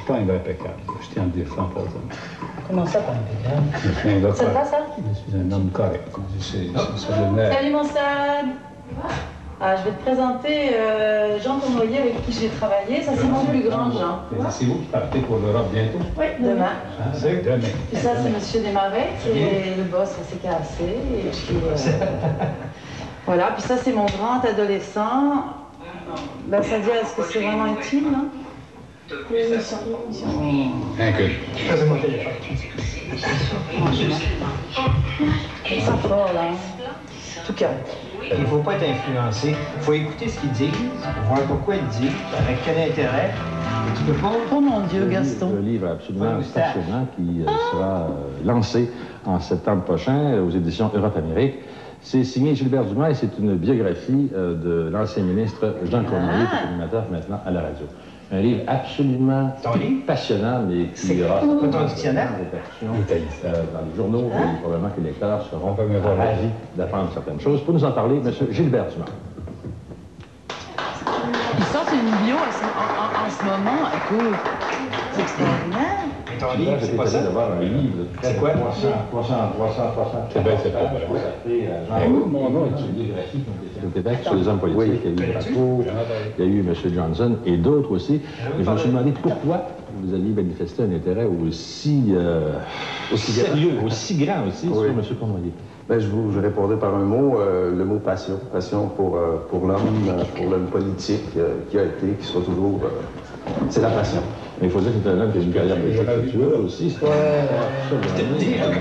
suis pas un gars impeccable. Je tiens à le dire sans façon. Comment ça, pas impeccable? Je suis un gars Ça te va, correct. ça? Je suis un homme correct. Salut, mon Sad! Ah, je vais te présenter Jean Tournoyer avec qui j'ai travaillé. Ça, c'est mon plus grand, Jean. C'est vous qui partez pour l'Europe bientôt? Oui, demain. Ah, c'est demain. Puis ça, c'est M. Desmarais, qui est le boss assez cassé. Et puis, voilà, puis ça, c'est mon grand adolescent. Ben, ça dit, est-ce que c'est vraiment intime, non? L'émission. Inconnu. Passez-moi le téléphone. C'est ça fort, là. En tout cas. Il ne faut pas être influencé. Il faut écouter ce qu'ils disent, voir pourquoi ils disent, avec quel intérêt. Et tu peux pas... Oh mon Dieu, Gaston. Un livre absolument passionnant qui sera lancé en septembre prochain aux éditions Europe-Amérique. C'est signé Gilbert Dumas et c'est une biographie de l'ancien ministre Jean Cournoyer, qui est animateur maintenant à la radio. Un livre absolument passionnant, mais qui aura ton dictionnaire dans les journaux. Et probablement que les lecteurs seront ravis d'apprendre certaines choses. Pour nous en parler, M. Gilbert Dumas. Ils sortent une bio en ce moment. Écoute, c'est extraordinaire. Mais ton livre, c'est pas ça? D'avoir un livre de C'est quoi? 300. C'est bien, c'est pas vrai. Mon nom est une biographie qui ont été faite au Québec sur les hommes politiques. Il y a eu Drapeau, il y a eu M. Johnson et d'autres aussi. Mais je me suis demandé pourquoi vous aviez manifesté un intérêt aussi sérieux, aussi grand aussi sur M. Cournoyer. Ben, je répondais par un mot, le mot passion. Passion pour l'homme, pour l'homme politique qui a été, qui sera toujours... c'est la passion. Mais il faut dire que c'est un homme qui a une carrière de aussi. C'est une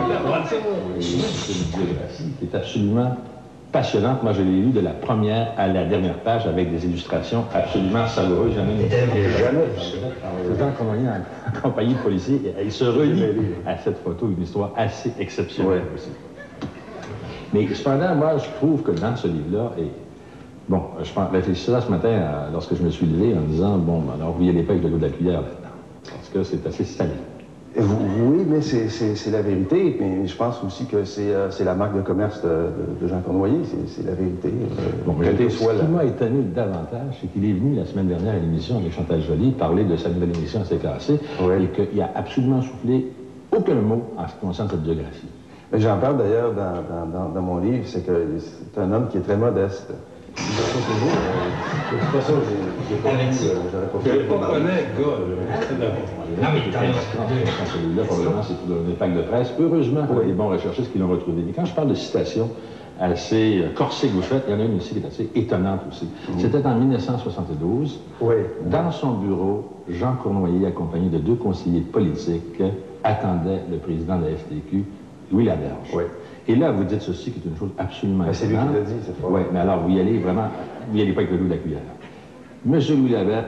biographie qui est absolument passionnante. Moi, je l'ai lu de la première à la dernière page avec des illustrations absolument savoureuses. Jamais vu ça. Jean Cournoyer en compagnie de policiers, il se relie à cette photo, une histoire assez exceptionnelle aussi. Mais cependant, moi, je trouve que dans ce livre-là, et bon, je réfléchissais ça ce matin lorsque je me suis levé en disant, bon, alors vous n'y allez pas avec le dos de la cuillère là-dedans, parce que c'est assez salé. Oui, mais c'est la vérité. Mais je pense aussi que c'est la marque de commerce de Jean Cournoyer. C'est la vérité. Bon, ce qui m'a étonné davantage, c'est qu'il est venu la semaine dernière à l'émission avec Chantal Joly parler de sa nouvelle émission assez cassée, et qu'il n'a absolument soufflé aucun mot en ce qui concerne cette biographie. J'en parle d'ailleurs dans mon livre, c'est que c'est un homme qui est très modeste. De toute façon, j'aurais pas pu... Je ne comprenais, gars. Non, mais celui-là, probablement, c'est pour un impact de presse. Heureusement, il y a des bons recherchistes qui l'ont retrouvé. Mais quand je parle de citations assez corsées gauchettes, il y en a une ici qui est assez étonnante aussi. C'était en 1972. Dans son bureau, Jean Cournoyer, accompagné de 2 conseillers politiques, attendait le président de la FTQ, Louis Laberge. Et là, vous dites ceci qui est une chose absolument c'est lui qui l'a dit, cette fois. Oui, mais alors, vous y allez vraiment, vous n'y allez pas avec le loup de la cuillère. Monsieur Louis Laberge...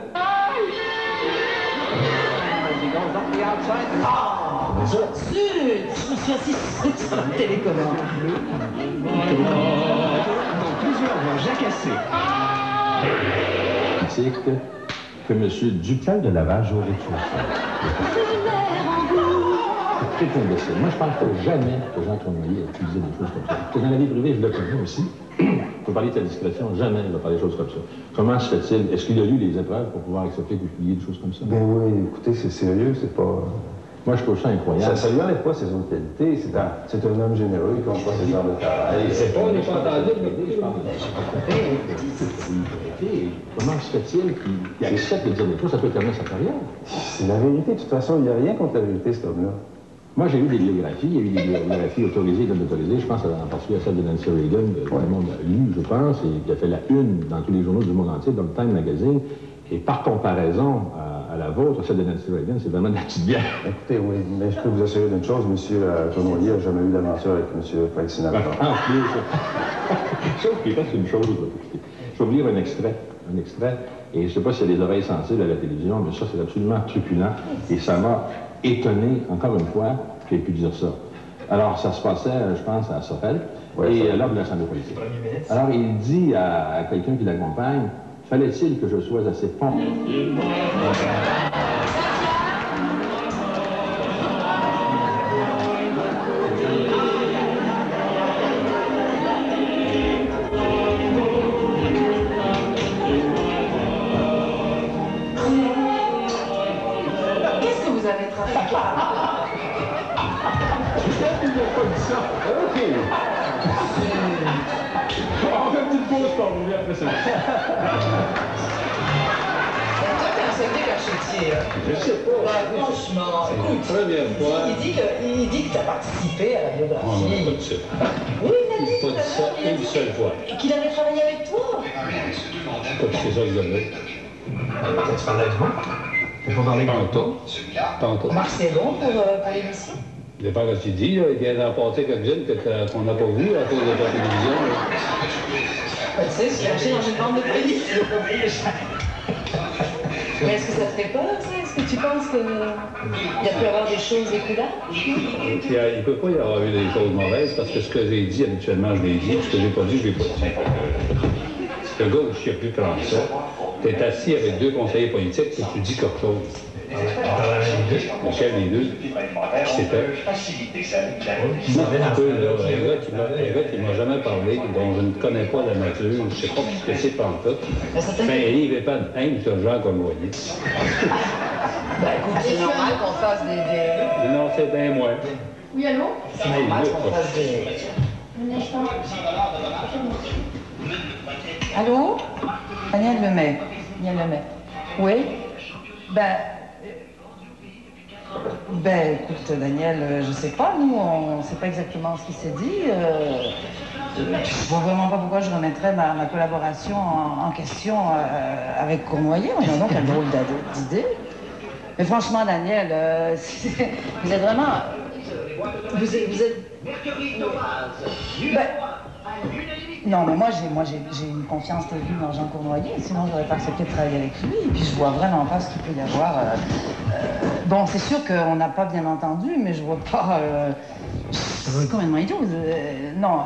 Zut! Je me suis assis sur la télécommande. Donc, plusieurs vont jacasser. Que M. Ducal de Lavage aurait rez-de-chaussée. C'est imbécile. Moi, je pense que jamais que Jean Cournoyer a utilisé des choses comme ça. Que dans la vie privée, je le connais aussi. Pour parler de sa discrétion, jamais il va parler de choses comme ça. Comment se fait-il? Est-ce qu'il a lu les épreuves pour pouvoir accepter que vous publiez des choses comme ça? Ben oui, écoutez, c'est sérieux, c'est pas... Moi, je trouve ça incroyable. Ça lui enlève pas ses autres qualités. C'est un homme généreux, il compte pas ses heures de travail. C'est pas, on n'est pas entendu, mais je pense. Comment se fait-il qu'il accepte de dire des choses? Ça peut terminer sa carrière. C'est la vérité. De toute façon, il n'y a rien contre la vérité, cet homme-là. Moi, j'ai lu des biographies. Il y a eu des biographies autorisées et non autorisées. Je pense en particulier à celle de Nancy Reagan, que tout le monde a lu, je pense, et qui a fait la une dans tous les journaux du monde entier, dans le Time Magazine. Et par comparaison à la vôtre, celle de Nancy Reagan, c'est vraiment de la petite bière. Écoutez, oui, mais je peux vous assurer d'une chose, M. Cournoyer n'a jamais eu d'aventure avec M. Frank Sinatra. Sauf qu'il reste une chose. Je vais vous lire un extrait, et je ne sais pas s'il y a des oreilles sensibles à la télévision, mais ça, c'est absolument truculent, et ça m'a étonné, encore une fois, qu'il ait pu dire ça. Alors, ça se passait, je pense, à Sorel, et lors de l'Assemblée politique. Alors, il dit à quelqu'un qui l'accompagne, « Fallait-il que je sois assez pompe? » Qu'est-ce pas dit ça. OK. On fait une petite pause pour revenir après ça. Toi, t'es un sacré cachetier. Je sais pas. Franchement, C'est écoute. la première fois. Il dit que t'as participé à la On n'a pas biographie. dit ça. Oui, il a dit. Pas dit ça une seule fois. Qu'il avait travaillé avec toi. Pas dit ça, je l'ai. Tu parlais du monde? T'as pas parlé Tantôt. Tantôt. Marc, c'est bon pour l'émission? Dépend de ce qu'il dit, là. Il vient d'emporter quelques-unes qu'on n'a pas vues à cause de la télévision. Tu sais, c'est caché dans une bande de police. Mais est-ce que ça te fait peur, ça? Est-ce que tu penses qu'il y a pu y avoir des choses découlantes? Il ne peut pas y avoir eu des choses mauvaises parce que ce que j'ai dit, habituellement, je l'ai dit. Ce que j'ai pas dit, je l'ai pas dit. Le gars où je ne sais plus prendre ça, tu es assis avec deux conseillers politiques et tu dis quelque chose. Lequel des deux? C'était? Un gars qui m'a jamais parlé, dont je ne connais pas la nature, je ne sais pas ce que c'est pantoute. Fait un livre et pas de haine sur Jean Cournoyer. Ben écoute, c'est normal qu'on fasse des... Non, c'est bien moi. Oui, allô? C'est normal qu'on fasse des... Allô? Daniel Lemay. Daniel Lemay. Oui? Ben, écoute, Daniel, je sais pas, nous, on sait pas exactement ce qui s'est dit. Je vois vraiment pas pourquoi je remettrais ma collaboration en question avec Cournoyer. Voyons donc, quel drôle d'idée. Mais franchement, Daniel, vous êtes vraiment... Vous êtes... Ben, non, mais moi, j'ai une confiance terrible dans Jean Cournoyer, sinon j'aurais pas accepté de travailler avec lui. Et puis je vois vraiment pas ce qu'il peut y avoir. Bon, c'est sûr qu'on n'a pas bien entendu, mais je vois pas. C'est complètement idiot. Non.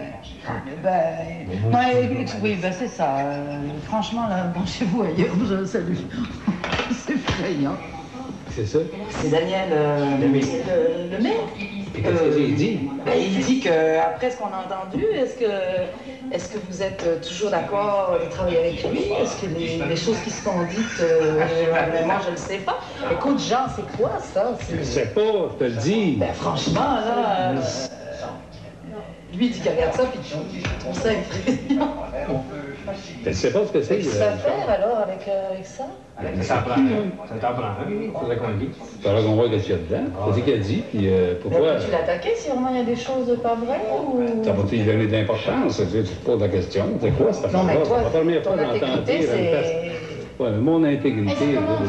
Oui, c'est ça. Franchement, là, branchez-vous ailleurs, je le salue. C'est effrayant. C'est ça? C'est Daniel Lemay. Et qu'est-ce que j'ai dit? Il dit qu'après ce qu'on a entendu, est-ce que vous êtes toujours d'accord de travailler avec lui? Est-ce que les choses qui se sont dites, moi je ne le sais pas. Écoute, Jean, c'est quoi ça? Je sais pas, je te le dis. Ben franchement, là, lui il dit qu'il regarde ça puis qu'il trouve ça effrayant. Je sais pas ce que c'est. Qu'est-ce que ça va faire alors avec ça? Ça t'en prend un, il faudrait qu'on le dise. Il faudra qu'on voit ce qu'il y a dedans. C'est ce qu'il a dit, puis pourquoi... Mais peux-tu l'attaquer si vraiment il y a des choses pas vraies ou... Ça va te donner d'importance, tu te poses la question. C'est quoi cette affaire-là? Non, mais toi, c'est la première fois ton que j'entends intégrité, dire... c'est... Ouais, mais mon intégrité...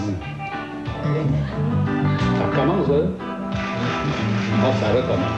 Ça recommence, là? Ah, ça recommence.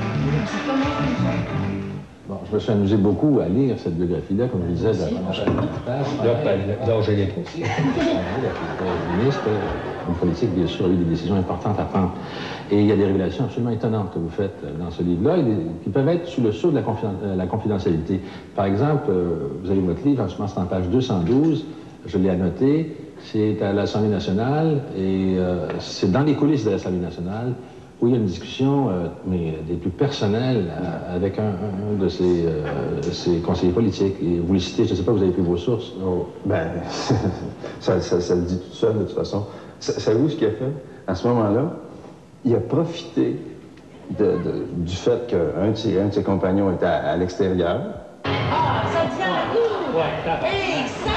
Bon, je me suis amusé beaucoup à lire cette biographie-là, comme je le disais, de la page. Là, je l'ai pas. Le ministre, une politique, bien sûr, a eu des décisions importantes à prendre. Et il y a des révélations absolument étonnantes que vous faites dans ce livre-là, qui peuvent être sous le sceau de la confidentialité. Par exemple, vous avez votre livre, je pense, c'est en page 212, je l'ai annoté, c'est à l'Assemblée nationale, et c'est dans les coulisses de l'Assemblée nationale, où il y a une discussion, mais des plus personnelles, avec un de ses conseillers politiques. Et vous le citez, je ne sais pas, vous avez pris vos sources. Oh, ben, ça le dit tout seul, de toute façon. Savez-vous ce qu'il a fait? À ce moment-là, il a profité du fait qu'un de ses compagnons était à l'extérieur. Ah, ça tient à vous! Ouais, Hey, ça!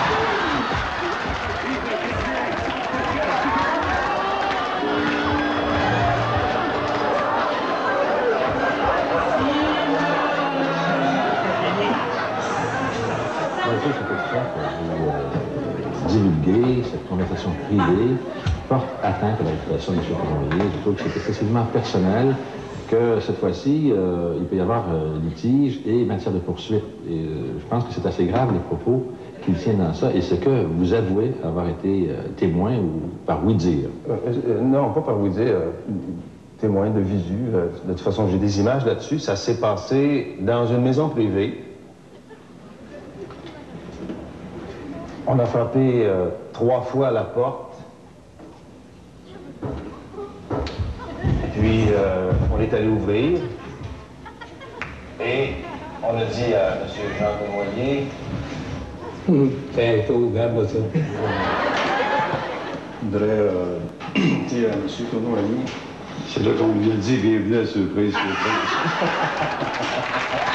Divulguer cette conversation privée porte atteinte à la réputation de M. Cournoyer. Je trouve que c'est excessivement personnel, que cette fois-ci, il peut y avoir litige et matière de poursuite. Et je pense que c'est assez grave les propos qu'il tient dans ça. Et c'est que vous avouez avoir été témoin ou par oui-dire. Non, pas par oui-dire. Témoin de visu. De toute façon, j'ai des images là-dessus. Ça s'est passé dans une maison privée. On a frappé 3 fois à la porte. Puis, on est allé ouvrir. Et on a dit à M. Jean Cournoyer... Tiens, regarde-moi ça. Je voudrais dire à M. Cournoyer C'est là qu'on lui a dit bienvenue à Surprise, Surprise.